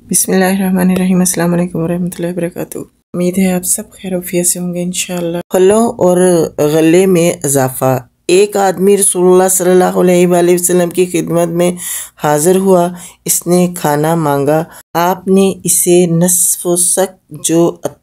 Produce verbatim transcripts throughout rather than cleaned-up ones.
بسم اللہ الرحمن الرحیم۔ السلام علیکم ورحمۃ اللہ وبرکاتہ۔ امید ہے آپ سب خیر و عافیت سے ہوں گے انشاءاللہ۔ پھلوں اور غلے میں اضافہ۔ ایک آدمی رسول اللہ صلی اللہ علیہ وآلہ وسلم کی خدمت میں حاضر ہوا۔ اس نے کھانا مانگا۔ آپ نے اسے نصف و سق جو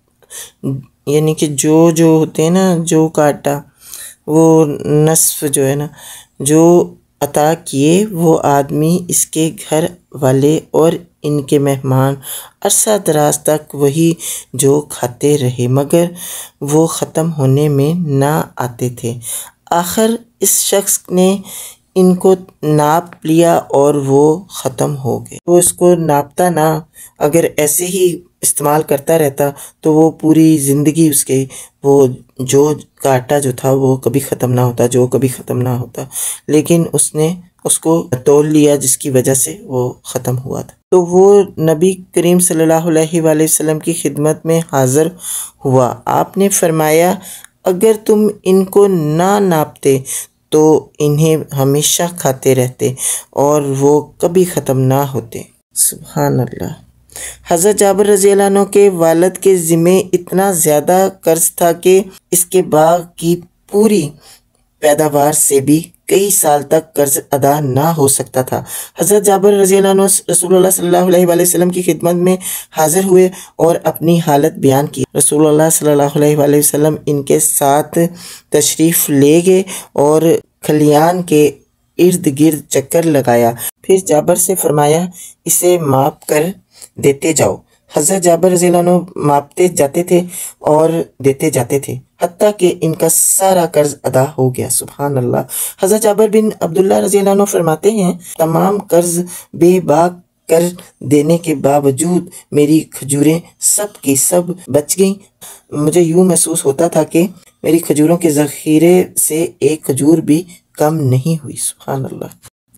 یعنی کہ جو جو ہوتے ہیں نا جو کاٹا وہ نصف جو ہے نا جو عطا کیے۔ وہ آدمی، اس کے گھر والے اور ان کے مہمان عرصہ دراز تک وہی جو کھاتے رہے مگر وہ ختم ہونے میں نہ آتے تھے۔ آخر اس شخص نے ان کو ناپ لیا اور وہ ختم ہو گئے۔ وہ اس کو ناپتا نہ، اگر ایسے ہی استعمال کرتا رہتا تو وہ پوری زندگی اس کے وہ جو کاٹا جو تھا وہ کبھی ختم نہ ہوتا، جو کبھی ختم نہ ہوتا، لیکن اس نے اس کو تول لیا جس کی وجہ سے وہ ختم ہوا تھا۔ تو وہ نبی کریم صلی اللہ علیہ وآلہ وسلم کی خدمت میں حاضر ہوا۔ آپ نے فرمایا اگر تم ان کو نہ ناپتے تو انہیں ہمیشہ کھاتے رہتے اور وہ کبھی ختم نہ ہوتے۔ سبحان اللہ۔ حضرت جابر رضی اللہ عنہ کے والد کے ذمے اتنا زیادہ قرض تھا کہ اس کے باغ کی پوری پیداوار سے بھی کئی سال تک قرض ادا نہ ہو سکتا تھا۔ حضرت جابر رضی اللہ عنہ رسول اللہ صلی اللہ علیہ وآلہ وسلم کی خدمت میں حاضر ہوئے اور اپنی حالت بیان کی۔ رسول اللہ صلی اللہ علیہ وآلہ وسلم ان کے ساتھ تشریف لے گئے اور کھلیان کے ارد گرد چکر لگایا۔ پھر جابر سے فرمایا اسے ماپ کر دیتے جاؤ۔ حضرت جابر رضی اللہ عنہ ماپتے جاتے تھے اور دیتے جاتے تھے حتیٰ کہ ان کا سارا قرض ادا ہو گیا۔ سبحان اللہ۔ حضرت جابر بن عبداللہ رضی اللہ عنہ فرماتے ہیں تمام قرض بے باک کر دینے کے باوجود میری کھجوریں سب کی سب بچ گئیں۔ مجھے یوں محسوس ہوتا تھا کہ میری کھجوروں کے ذخیرے سے ایک کھجور بھی کم نہیں ہوئی۔ سبحان اللہ۔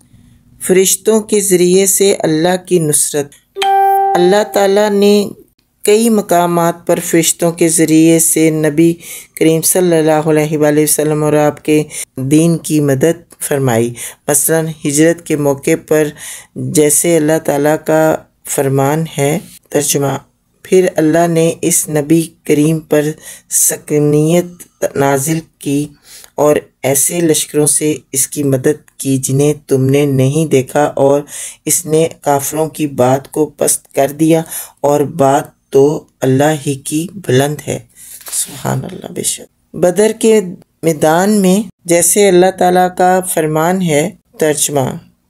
فرشتوں کے ذریعے سے اللہ کی نصرت۔ اللہ تعالیٰ نے کئی مقامات پر فرشتوں کے ذریعے سے نبی کریم صلی اللہ علیہ وآلہ وسلم اور آپ کے دین کی مدد فرمائی۔ مثلاً ہجرت کے موقع پر جیسے اللہ تعالیٰ کا فرمان ہے۔ ترجمہ۔ پھر اللہ نے اس نبی کریم پر سکینت نازل کی اور ایسے لشکروں سے اس کی مدد کی جنہیں تم نے نہیں دیکھا، اور اس نے کافروں کی بات کو پست کر دیا اور بات تو اللہ ہی کی بلند ہے۔ سبحان اللہ۔ بے شک بدر کے میدان میں جیسے اللہ تعالیٰ کا فرمان ہے۔ ترجمہ۔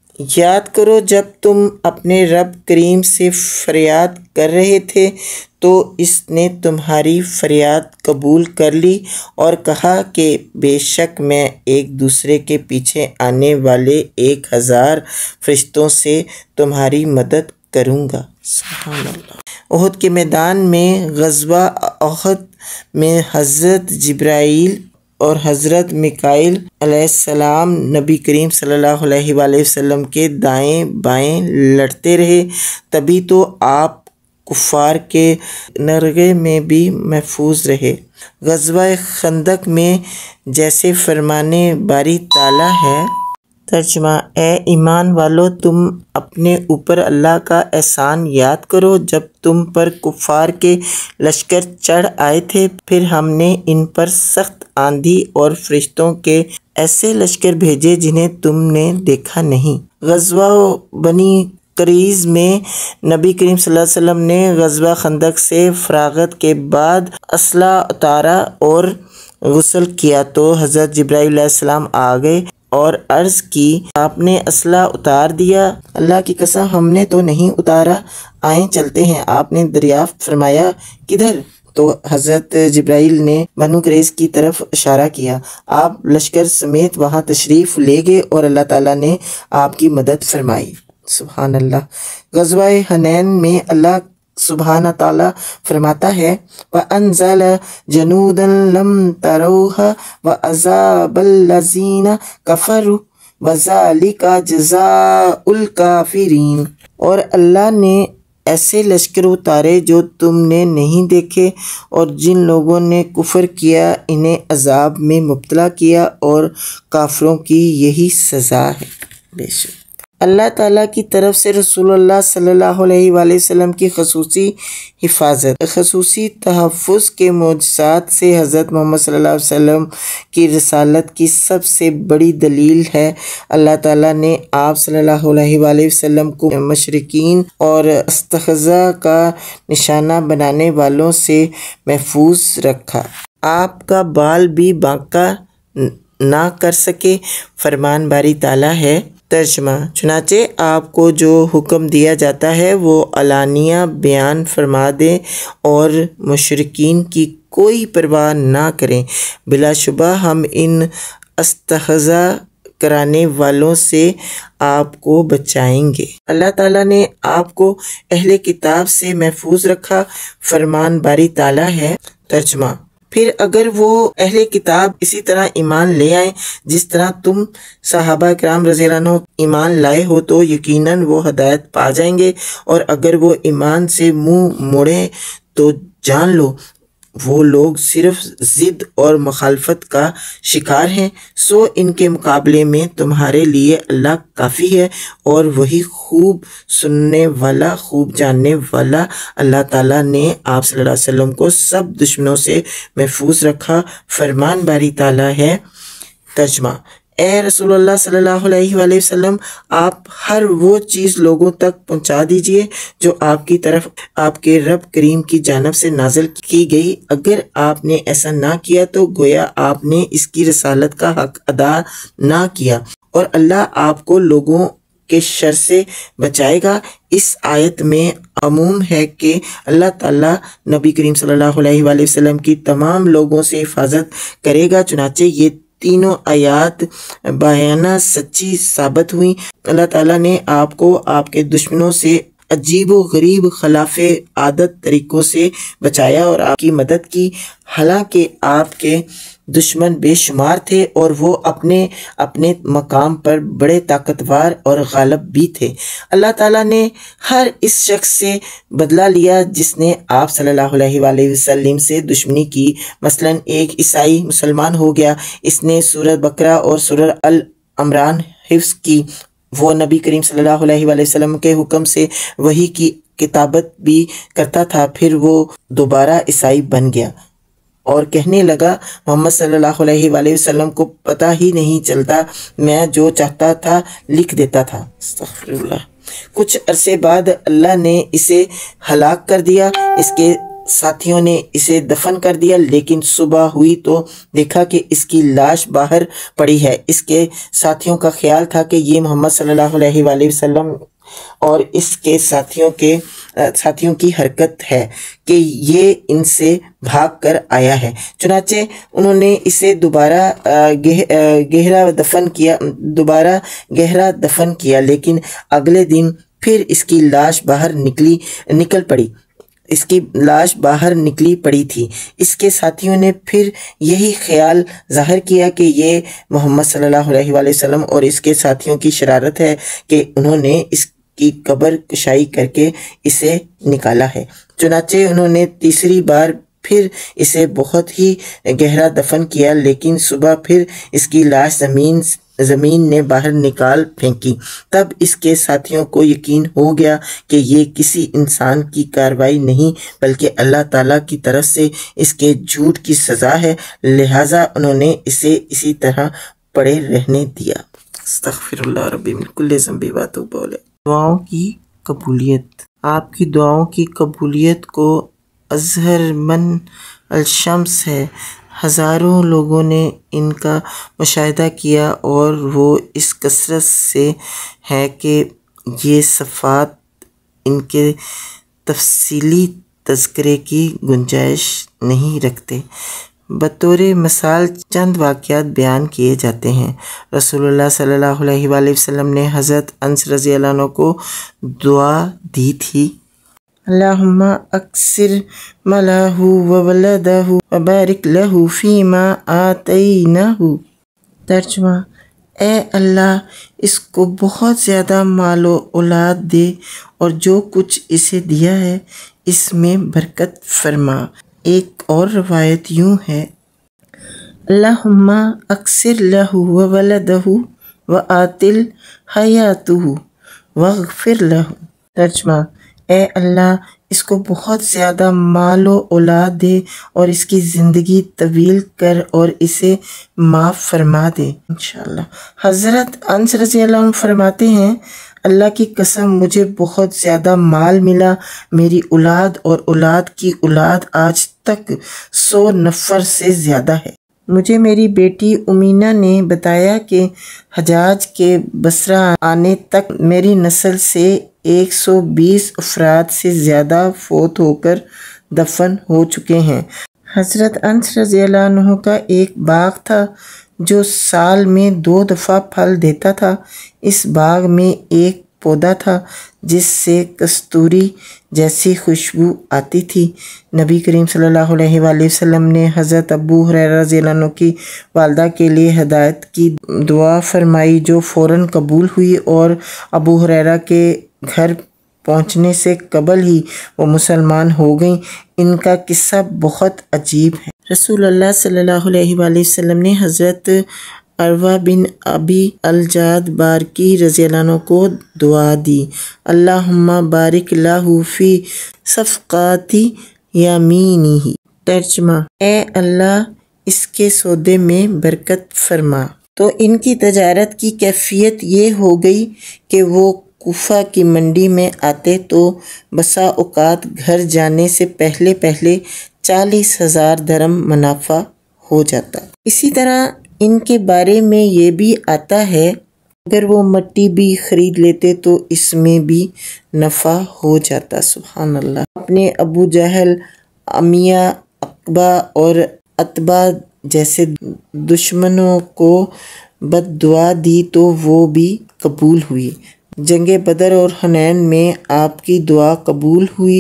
یاد کرو جب تم اپنے رب کریم سے فریاد کر رہے تھے تو اس نے تمہاری فریاد قبول کر لی اور کہا کہ بے شک میں ایک دوسرے کے پیچھے آنے والے ایک ہزار فرشتوں سے تمہاری مدد کروں گا۔ سبحان اللہ۔ احد کے میدان میں غزوہ احد میں حضرت جبرائیل اور حضرت میکائیل علیہ السلام نبی کریم صلی اللہ علیہ وآلہ وسلم کے دائیں بائیں لڑتے رہے، تبھی تو آپ کفار کے نرغے میں بھی محفوظ رہے۔ غزوہ خندق میں جیسے فرمانے باری تعالیٰ ہے۔ ترجمہ۔ اے ایمان والو تم اپنے اوپر اللہ کا احسان یاد کرو جب تم پر کفار کے لشکر چڑھ آئے تھے، پھر ہم نے ان پر سخت آندھی اور فرشتوں کے ایسے لشکر بھیجے جنہیں تم نے دیکھا نہیں۔ غزوہ بنی قریظ میں نبی کریم صلی اللہ علیہ وسلم نے غزوہ خندق سے فراغت کے بعد اسلحہ اتارا اور غسل کیا تو حضرت جبرائیل علیہ السلام آ گئے اور عرض کی آپ نے اسلحہ اتار دیا؟ اللہ کی قسم ہم نے تو نہیں اتارا، آئیں چلتے ہیں۔ آپ نے دریافت فرمایا کدھر؟ تو حضرت جبرائیل نے بنو قریظ کی طرف اشارہ کیا۔ آپ لشکر سمیت وہاں تشریف لے گئے اور اللہ تعالیٰ نے آپ کی مدد فرمائی۔ سبحان اللہ۔ غزوہ حنین میں اللہ سبحانہ تعالیٰ فرماتا ہے وَأَنزَلَ جُنُودًا لَمْ تَرَوْهَا وَعَذَابَ الَّذِينَ كَفَرُوا وَذَلِكَ جَزَاءُ الْكَافِرِينَ۔ اور اللہ نے ایسے لشکر اتارے جو تم نے نہیں دیکھے، اور جن لوگوں نے کفر کیا انہیں عذاب میں مبتلا کیا، اور کافروں کی یہی سزا ہے۔ بے شک اللہ تعالیٰ کی طرف سے رسول اللہ صلی اللہ علیہ وآلہ وسلم کی خصوصی حفاظت، خصوصی تحفظ کے معجزات سے حضرت محمد صلی اللہ علیہ وسلم کی رسالت کی سب سے بڑی دلیل ہے۔ اللہ تعالیٰ نے آپ صلی اللہ علیہ وآلہ وسلم کو مشرکین اور استہزاء کا نشانہ بنانے والوں سے محفوظ رکھا۔ آپ کا بال بھی بانکا نہ کر سکے، فرمان باری تعالیٰ ہے۔ ترجمہ: چنانچہ آپ کو جو حکم دیا جاتا ہے وہ علانیہ بیان فرما دیں اور مشرکین کی کوئی پرواہ نہ کریں۔ بلا شبہ ہم ان استہزاء کرانے والوں سے آپ کو بچائیں گے۔ اللہ تعالیٰ نے آپ کو اہل کتاب سے محفوظ رکھا، فرمان باری تعالیٰ ہے۔ ترجمہ: پھر اگر وہ اہل کتاب اسی طرح ایمان لے آئیں جس طرح تم صحابہ کرام رضی اللہ عنہ ایمان لائے ہو تو یقیناً وہ ہدایت پا جائیں گے، اور اگر وہ ایمان سے منہ موڑیں تو جان لو وہ لوگ صرف ضد اور مخالفت کا شکار ہیں، سو ان کے مقابلے میں تمہارے لیے اللہ کافی ہے، اور وہی خوب سننے والا خوب جاننے والا۔ اللہ تعالیٰ نے آپ صلی اللہ علیہ وسلم کو سب دشمنوں سے محفوظ رکھا، فرمان باری تعالیٰ ہے۔ ترجمہ: اے رسول اللہ صلی اللہ علیہ وآلہ وسلم، آپ ہر وہ چیز لوگوں تک پہنچا دیجئے جو آپ کی طرف آپ کے رب کریم کی جانب سے نازل کی گئی۔ اگر آپ نے ایسا نہ کیا تو گویا آپ نے اس کی رسالت کا حق ادا نہ کیا، اور اللہ آپ کو لوگوں کے شر سے بچائے گا۔ اس آیت میں عموم ہے کہ اللہ تعالیٰ نبی کریم صلی اللہ علیہ وآلہ وسلم کی تمام لوگوں سے حفاظت کرے گا، چنانچہ یہ تینوں آیات بایانہ سچی ثابت ہوئیں۔ اللہ تعالیٰ نے آپ کو آپ کے دشمنوں سے عجیب و غریب خلاف عادت طریقوں سے بچایا اور آپ کی مدد کی، حالانکہ آپ کے دشمن بے شمار تھے اور وہ اپنے اپنے مقام پر بڑے طاقتور اور غالب بھی تھے۔ اللہ تعالیٰ نے ہر اس شخص سے بدلہ لیا جس نے آپ صلی اللہ علیہ وآلہ وسلم سے دشمنی کی۔ مثلاً ایک عیسائی مسلمان ہو گیا، اس نے سورہ بقرہ اور سورہ العمران حفظ کی، وہ نبی کریم صلی اللہ علیہ وآلہ وسلم کے حکم سے وحی کی کتابت بھی کرتا تھا، پھر وہ دوبارہ عیسائی بن گیا اور کہنے لگا محمد صلی اللہ علیہ وآلہ وسلم کو پتہ ہی نہیں چلتا، میں جو چاہتا تھا لکھ دیتا تھا۔ استغفر اللہ۔ کچھ عرصے بعد اللہ نے اسے ہلاک کر دیا، اس کے ساتھیوں نے اسے دفن کر دیا، لیکن صبح ہوئی تو دیکھا کہ اس کی لاش باہر پڑی ہے۔ اس کے ساتھیوں کا خیال تھا کہ یہ محمد صلی اللہ علیہ وآلہ وسلم اور اس کے ساتھیوں کے ساتھیوں کی حرکت ہے کہ یہ ان سے بھاگ کر آیا ہے، چنانچہ انہوں نے اسے دوبارہ گہرا دفن کیا دوبارہ گہرا دفن کیا لیکن اگلے دن پھر اس کی لاش باہر نکلی نکل پڑی اس کی لاش باہر نکلی پڑی تھی۔ اس کے ساتھیوں نے پھر یہی خیال ظاہر کیا کہ یہ محمد صلی اللہ علیہ وآلہ وسلم اور اس کے ساتھیوں کی شرارت ہے کہ انہوں نے اس کی قبر کشائی کر کے اسے نکالا ہے، چنانچہ انہوں نے تیسری بار پھر اسے بہت ہی گہرا دفن کیا، لیکن صبح پھر اس کی لاش زمین زمین نے باہر نکال پھینکی۔ تب اس کے ساتھیوں کو یقین ہو گیا کہ یہ کسی انسان کی کارروائی نہیں بلکہ اللہ تعالیٰ کی طرف سے اس کے جھوٹ کی سزا ہے، لہٰذا انہوں نے اسے اسی طرح پڑے رہنے دیا۔ استغفر اللہ ربی من کل ذنب واتوب الیہ۔ دعاؤں کی قبولیت۔ آپ کی دعاؤں کی قبولیت کو اظہر من الشمس ہے۔ ہزاروں لوگوں نے ان کا مشاہدہ کیا اور وہ اس کثرت سے ہے کہ یہ صفات ان کے تفصیلی تذکرے کی گنجائش نہیں رکھتے۔ بطور مثال چند واقعات بیان کیے جاتے ہیں۔ رسول اللہ صلی اللہ علیہ وآلہ وسلم نے حضرت انس رضی اللہ عنہ کو دعا دی تھی، اللہم اکثر مالہ وولدہ وبارک لہ فیما آتینہ۔ ترجمہ: اے اللہ اس کو بہت زیادہ مال و اولاد دے اور جو کچھ اسے دیا ہے اس میں برکت فرما۔ ایک اور روایت یوں ہے، اللہم اکثر لہ وولدہ وآتل حیاتہ۔ वग़फ़िर लहू। तर्जुमा, اے اللہ اس کو بہت زیادہ مال و اولاد دے اور اس کی زندگی طویل کر اور اسے معاف فرما دے انشاءاللہ۔ حضرت انس رضی اللہ عنہ فرماتے ہیں اللہ کی قسم مجھے بہت زیادہ مال ملا، میری اولاد اور اولاد کی اولاد آج تک سو نفر سے زیادہ ہے۔ مجھے میری بیٹی امینا نے بتایا کہ حجاج کے بصرہ آنے تک میری نسل سے ایک سو بیس افراد سے زیادہ فوت ہو کر دفن ہو چکے ہیں۔ حضرت انس رضی اللہ عنہ کا ایک باغ تھا جو سال میں دو دفعہ پھل دیتا تھا۔ اس باغ میں ایک پودا تھا جس سے کستوری جیسی خوشبو آتی تھی۔ نبی کریم صلی اللہ علیہ وآلہ وسلم نے حضرت ابو ہریرہ رضی اللہ عنہ کی والدہ کے لیے ہدایت کی دعا فرمائی جو فوراً قبول ہوئی اور ابو ہریرہ کے گھر پہنچنے سے قبل ہی وہ مسلمان ہو گئیں۔ ان کا قصہ بہت عجیب ہے۔ رسول اللہ صلی اللہ علیہ وآلہ وسلم نے حضرت عروہ بن ابی الجعد بارکی رضی اللہ عنہ کو دعا دی، اللہم بارک لہ فی صفقاتی یمینہ۔ ترجمہ، اے اللہ اس کے سودے میں برکت فرما۔ تو ان کی تجارت کی کیفیت یہ ہو گئی کہ وہ کوفہ کی منڈی میں آتے تو بسا اوقات گھر جانے سے پہلے پہلے چالیس ہزار درم منافع ہو جاتا۔ اسی طرح ان کے بارے میں یہ بھی آتا ہے اگر وہ مٹی بھی خرید لیتے تو اس میں بھی نفع ہو جاتا۔ سبحان اللہ۔ اپنے ابو جہل، امیہ عقبہ اور عتبہ جیسے دشمنوں کو بد دعا دی تو وہ بھی قبول ہوئی۔ جنگ بدر اور حنین میں آپ کی دعا قبول ہوئی۔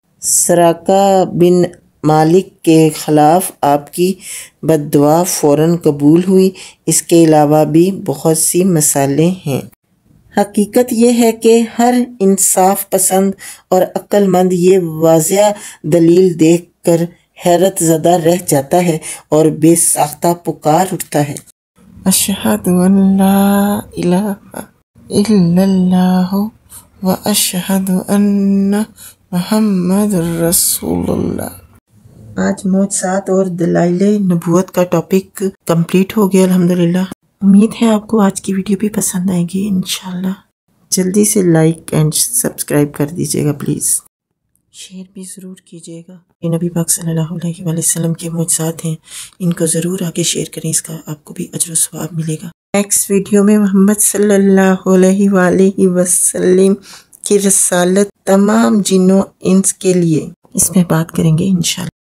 سراقہ بن مالک کے خلاف آپ کی بد دعا فوراً قبول ہوئی۔ اس کے علاوہ بھی بہت سی مثالیں ہیں۔ حقیقت یہ ہے کہ ہر انصاف پسند اور عقل مند یہ واضح دلیل دیکھ کر حیرت زدہ رہ جاتا ہے اور بے ساختہ پکار اٹھتا ہے، اشہد ان لا الہ الا اللہ و اشہد ان محمد رسول اللہ۔ آج معجزات اور دلائل نبوت کا ٹاپک کمپلیٹ ہو گیا الحمدللہ۔ امید ہے آپ کو آج کی ویڈیو بھی پسند آئے گی انشاءاللہ۔ جلدی سے لائک اینڈ سبسکرائب کر دیجیے گا پلیز، شیئر بھی ضرور کیجیے گا۔ یہ نبی پاک صلی اللہ علیہ وآلہ وسلم کے معجزات ہیں، ان کو ضرور آگے شیئر کریں، اس کا آپ کو بھی اجر و ثواب ملے گا۔ نیکسٹ ویڈیو میں محمد صلی اللہ علیہ وآلہ وسلم کی رسالت تمام جنوں انس کے لیے اس میں بات کریں گے انشاءاللہ۔